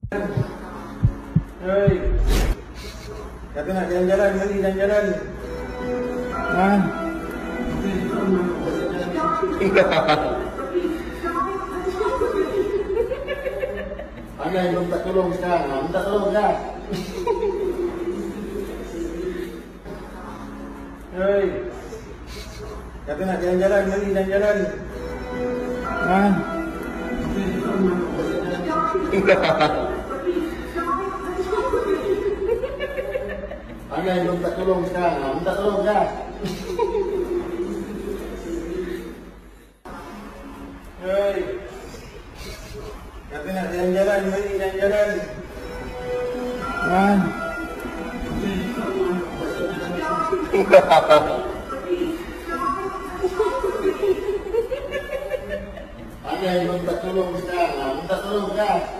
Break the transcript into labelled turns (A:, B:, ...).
A: Hei, kata nak jalan-jalan, mari jalan-jalan. Mana yang minta tolong sekarang? Minta tolong dah. Hei, kata nak jalan-jalan, mari jalan-jalan. Mana yang minta tolong sekarang? Minta tolong dah. Hei, kata nak jalan-jalan, mari jalan-jalan. Mana yang minta tolong sekarang? Minta tolong dah.